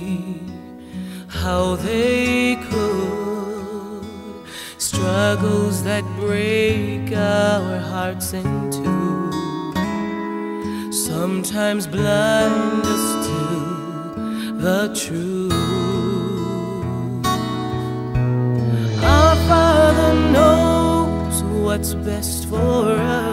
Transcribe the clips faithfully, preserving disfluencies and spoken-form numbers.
how they could, struggles that break our hearts in two, sometimes blind us to the truth. Our Father knows what's best for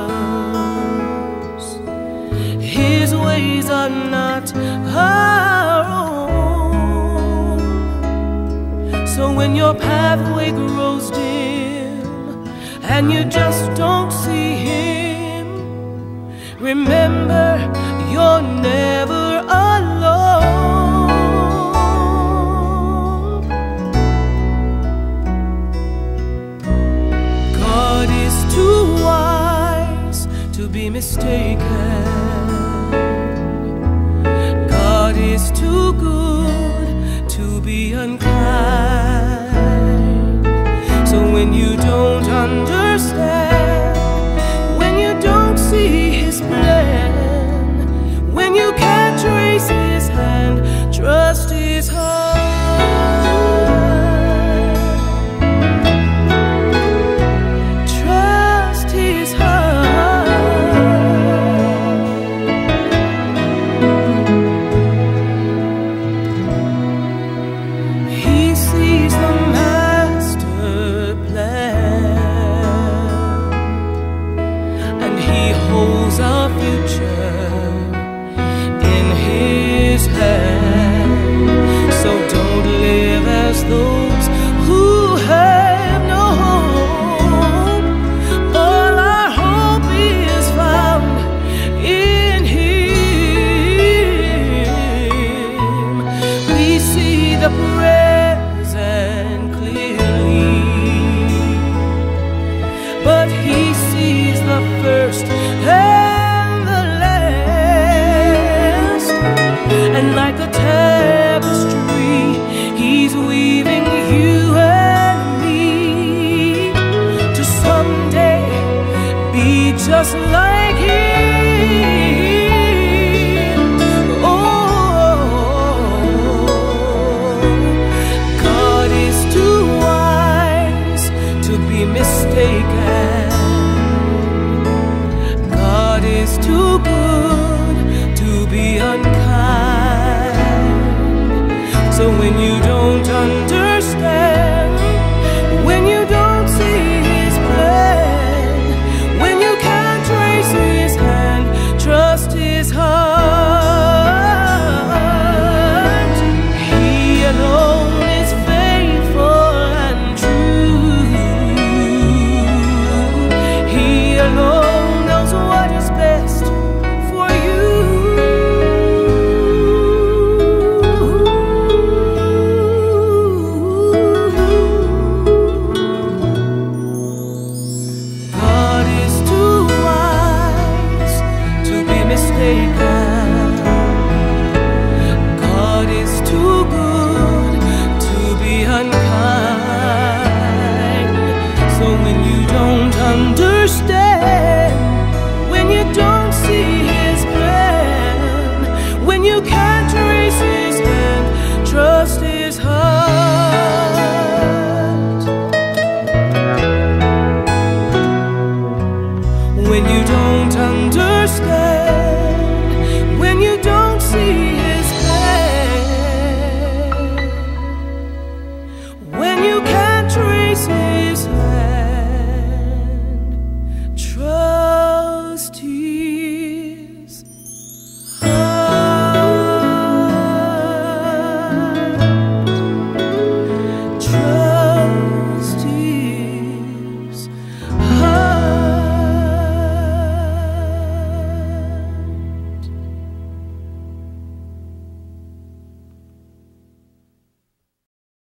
us. His ways are not our own. So when your pathway grows dim and you just don't see Him, remember you're never alone. God is too wise to be mistaken. God is too good to be unkind. So when you don't understand, when you don't see His plan, when you can't trace His hand, trust His heart. Trust His heart. He sees the master plan, and He holds our future in His hand. So don't live as those who have no hope. All our hope is found in Him. We see the present clearly, but He sees the first and the last. And like a tapestry, He's weaving you and me to someday be just like Him. Oh, God is too wise to be mistaken. God is too good to be unkind. So when you don't understand,